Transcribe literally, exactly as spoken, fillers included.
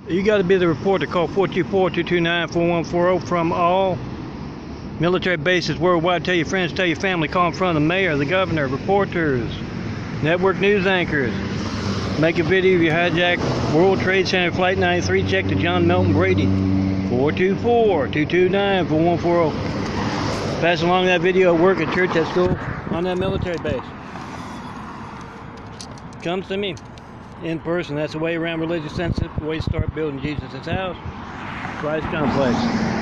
You got to be the reporter. Call four two four, two two nine, four one four zero from all military bases worldwide. Tell your friends, tell your family. Call in front of the mayor, the governor, reporters, network news anchors. Make a video of your hijacked World Trade Center Flight ninety-three. Check to John Melton Brady. four two four, two two nine, four one four zero. Pass along that video at work, at church, at school, on that military base. Come to me in person. That's the way around religious sensitive, the way to start building Jesus' house. Christ complex.